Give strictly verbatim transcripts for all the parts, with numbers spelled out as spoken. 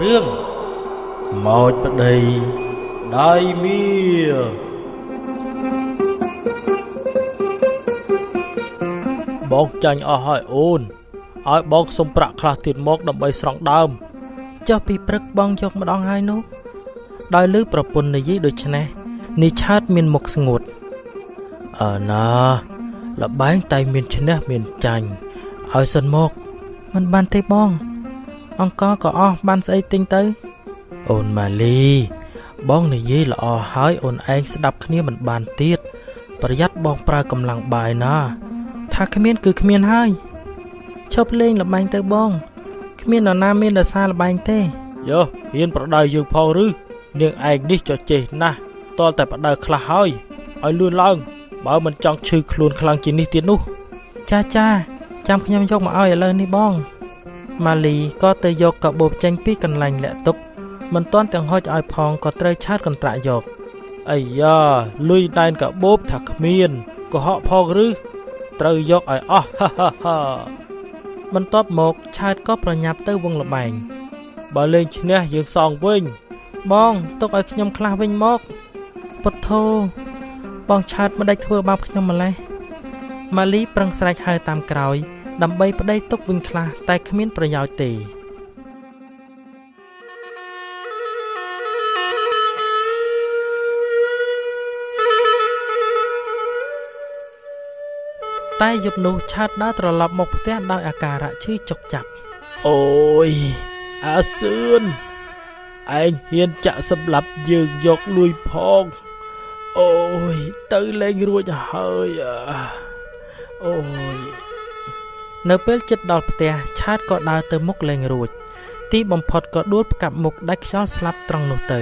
រឿងខ្មោចប្តីដៃមាបងចាញ់អស់ហើយអូនឲ្យបងសុំប្រាក់ខ្លះទៀតមកដើម្បីស្រង់ដើមចុះពីព្រឹកបងយកម្ដងហើយនោះដោយលឺប្រពន្ធនិយាយដូច្នេះនេះឆើតមានមុខស្ងួតអើណាលបែងតែមានឈ្នះមានចាញ់ឲ្យសិនមកមិនបានទេបងអង្គក៏អស់បានស្អីទិញទៅអូនម៉ាលីបងនិយាយល្អហើយអូនឯងស្ដាប់គ្នាមិនបានទៀតប្រយ័ត្នបងប្រើកម្លាំងបាយណាថាគ្មានគឺគ្មានហើយឈប់លេងលបែងទៅបងគ្មាននរណាមានដសារលបែងទេយោហ៊ានប្រដៅយើងផងឬនាងឯងនេះចុះចេះណាស់តលតែប្រដៅខ្លះហើយឲ្យលឿនឡើងបើមិនចង់ឈឺខ្លួនខ្លាំងជាងនេះទៀតនោះចាចាចាំខ្ញុំយកមកឲ្យឥឡូវនេះបងម៉ាលីក៏ទៅយកកាបូបចេញពីកន្លែងលាក់ទុកមិនទាន់ទាំងហុចឲ្យផងក៏ត្រូវឆាតកន្ត្រាក់យកអាយ៉ាលុយដែនកាបូបថាគ្មានកុហកផងឬត្រូវយកឲ្យអស់ហាហាហាបន្ទាប់មកឆាតក៏ប្រញាប់ទៅវងលបែងបើលេងឈ្នះយើងសងវិញបងទុកឲ្យខ្ញុំខ្លះវិញមកពុទ្ធោបងឆាតមិនដេចធ្វើបាបខ្ញុំម្លេះម៉ាលីប្រឹងស្រែកហៅតាមក្រោយដើម្បីប្តីទុកវិញខ្លះតែគ្មានប្រយោជន៍ទេតែយប់នោះឆាតដើរត្រឡប់មកផ្ទះដោយអាការៈឈឺចុកចាប់អូយអាសឿនឯងហ៊ានចាក់សម្លាប់យើងយកលួយផងអូយទៅលេងរួចហើយអូយនៅពេលជិតដល់ផ្ទះឆាតក៏ដើរទៅមុខលេងរួចទីបំផុតក៏ដួលផ្កាប់មុខដាច់ខ្យល់ស្លាប់ត្រង់នោះទៅ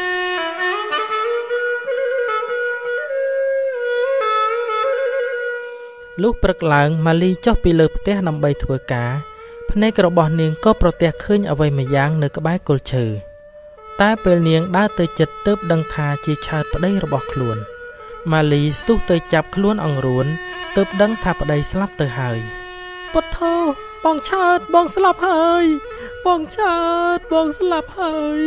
លុះព្រឹកឡើងម៉ាលីចុះពីលើផ្ទះដើម្បីធ្វើការភ្នែករបស់នាងក៏ប្រទះឃើញអ្វីម្យ៉ាងនៅក្បែរគល់ឈើតែពេលនាងដើរទៅជិតទើបដឹងថាជាឆើតប្តីរបស់ខ្លួនម៉ាលីស្ទុះទៅចាប់ខ្លួនអង្រួនទើបដឹងថាប្តីស្លាប់ទៅហើយពុទ្ធោបងឆើតបងស្លាប់ហើយបងឆើតបងស្លាប់ហើយ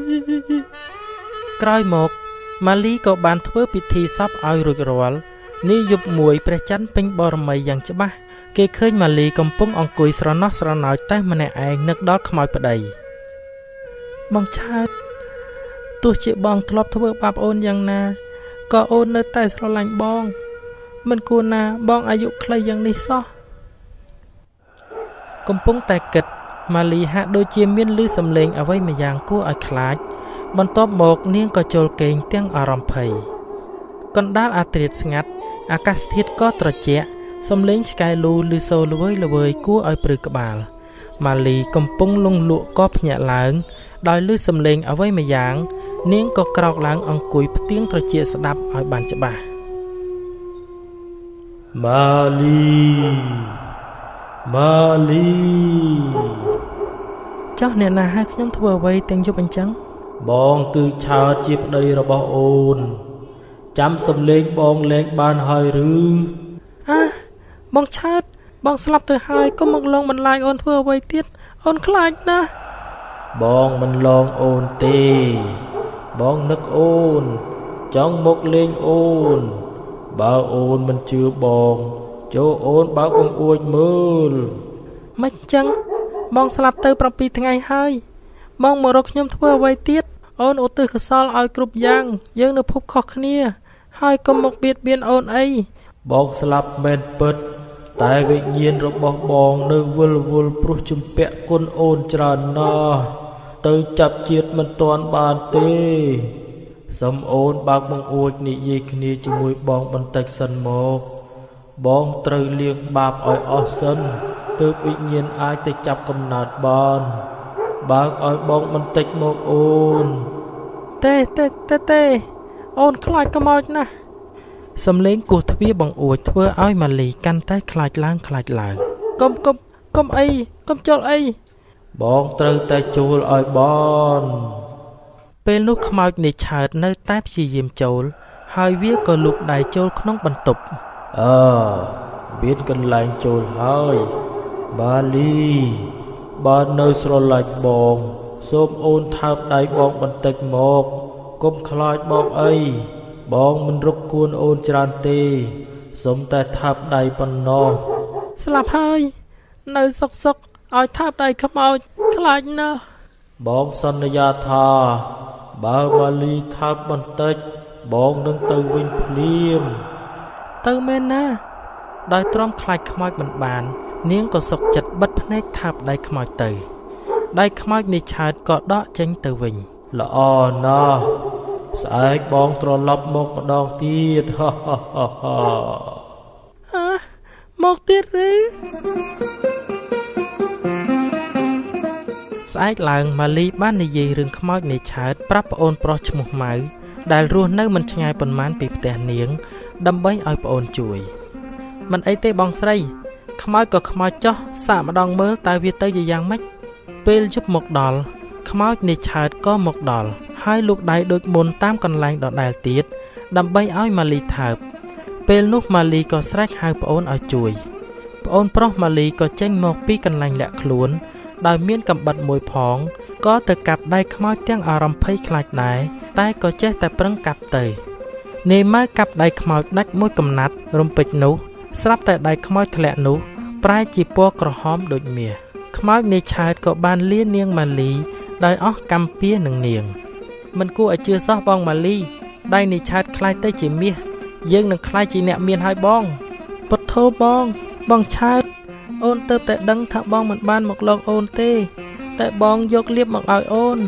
ក្រោយមកម៉ាលីក៏បានធ្វើពិធីសពឲ្យរួចរាល់នេះយប់មួយព្រះច័ន្ទពេញបរមីយ៉ាងច្បាស់គេឃើញម៉ាលីកំពុងអង្គុយស្រណោះស្រណោចតែម្នាក់ឯងនឹកដល់ខ្មោចប្តីបងឆើតទោះជាបងធ្លាប់ធ្វើបាបអូនយ៉ាងណាក៏អូននៅតែស្រឡាញ់បងមិនគួរណាបងអាយុខ្លីយ៉ាងនេះសោះកំពុងតែគិតម៉ាលីហាក់ដូចជាមានឮសំឡេងអ្វីម្យ៉ាងគួរឲ្យខ្លាចបន្ទាប់មកនាងក៏ចូលគេងទាំងអារម្មណ៍ភ័យកណ្ដាលអាធ្រាត្រស្ងាត់អាកាសធាតុក៏ត្រជាក់សំឡេងឆ្កែលូឮសូរល្វើយល្វើយគួរឲ្យព្រឺក្បាលម៉ាលីកំពុងលង់លក់ក៏ភ្ញាក់ឡើងដោយឮសំឡេងអ្វីម្យ៉ាងនាងក៏ក្រោកឡើងអង្គុយផ្ទៀងត្រចៀកស្ដាប់ឲ្យបានច្បាស់ម៉ាលីម៉ាលីចុះអ្នកណាហៅខ្ញុំធ្វើអ្វីទាំងយប់អញ្ចឹងបងគឺឆើតជាប្តីរបស់អូនចាំសំឡេងបងលែងបានហើយឬអើបងឆើតបងស្លាប់ទៅហើយកុំមកលងបន្លាចអូនធ្វើអ្វីទៀតអូនខ្លាចណាស់បងមិនលងអូនទេបងនឹកអូនចង់មកលេងអូនបើអូនមិនជឿបងចូលអូនបើកបង្អួចមើលមិនចឹងបងស្លាប់ទៅប្រាំពីរថ្ងៃហើយបងមករកខ្ញុំធ្វើអ្វីទៀតអូនឧទ្ទិសកុសលឲ្យគ្រប់យ៉ាងយើងនៅភពខុសគ្នាហើយកុំមកបៀតបៀនអូនអីបងស្លាប់មែនពិតតែវិញ្ញាណរបស់បងនៅវិលវល់ព្រោះជំពាក់គុណអូនច្រើនណាស់ទៅចាប់ជាតិមិនទាន់បានទេសូមអូនបើកបង្អួចនិយាយគ្នាជាមួយបងបន្តិចសិនមកបងត្រូវលាងបាបឲ្យអស់សិនទើបវិញ្ញាណអាចទៅចាប់កំណើតបានបើកឲ្យបងបន្តិចមកអូនទេទេទេទេអូនខ្លាចខ្មោចណាស់សំឡេងគោះទ្វារបង្អួចធ្វើឲ្យម៉ាលីកាន់តែខ្លាចឡើងខ្លាចឡើងកុំកុំកុំអីកុំចូលអីបងត្រូវតែចូលឲ្យបានពេលនោះខ្មោចនេះឆើតនៅតែព្យាយាមចូលហើយវាក៏លូកដៃចូលក្នុងបន្ទប់អើមានកន្លែងចូលហើយបាលីបើនៅស្រឡាញ់បងសូមអូនថើបដៃបងបន្តិចមកកុំខ្លាចបងអីបងមិនរកគួនអូនច្រើនទេសូមតែថើបដៃប៉ុណ្ណោះស្លាប់ហើយនៅសុកសុកឲ្យថើបដៃខ្មោចខ្លាចណាស់បងសន្យាថាបើម៉ាលីថើបបន្តិចបងនឹងទៅវិញភ្លាមទៅមែនណាដោយទ្រាំខ្លាចខ្មោចមិនបាននាងក៏សុកចិត្តបិទភ្នែកថើបដៃខ្មោចទៅដៃខ្មោចនេះឆើតក៏ដកចេញទៅវិញល្អណាស់ស្អែកបងត្រឡប់មកម្ដងទៀតហហហហអើមកទៀតឬស្អែកឡើងម៉ាលីបាននិយាយរឿងខ្មោចនៃឆើតប្រាប់ប្អូនប្រុសឈ្មោះម៉ៅដែលរស់នៅមិនឆ្ងាយប៉ុន្មានពីផ្ទះនាងដើម្បីឲ្យប្អូនជួយមិនអីទេបងស្រីខ្មោចក៏ខ្មោចចោះសាកម្ដងមើលតើវាទៅជាយ៉ាងម៉េចពេលយប់មកដល់ខ្មោចនៃឆើតក៏មកដល់ហើយលូកដៃដូចមុនតាមកន្លែងដដែលទៀតដើម្បីឲ្យម៉ាលីថើបពេលនោះម៉ាលីក៏ស្រែកហៅប្អូនឲ្យជួយប្អូនប្រុសម៉ាលីក៏ចេញមកពីកន្លែងលាក់ខ្លួនដោយមានកាំបិតមួយផងក៏ទៅកាប់ដៃខ្មោចទាំងអារម្មណ៍ភ័យខ្លាចដែរតែក៏ចេះតែប្រឹងកាប់ទៅនាយម៉ៅកាប់ដៃខ្មោចដាច់មួយកំណាត់រំពេចនោះស្រាប់តែដៃខ្មោចធ្លាក់នោះប្រែជាពណ៌ក្រហមដូចមាសខ្មោចនៃឆើតក៏បានលានាងម៉ាលីដោយអស់កម្មពៀនឹងនាងមិនគួរឲ្យជឿសោះបងម៉ាលីដៃនៃឆើតខ្លាយទៅជាមាសយើងនឹងខ្លាយជាអ្នកមានហើយបងពុតធោបងបងឆើតអូនទៅតែដឹងថាបងមិនបានមកលងអូនទេតែបងយកលៀបមកឲ្យអូន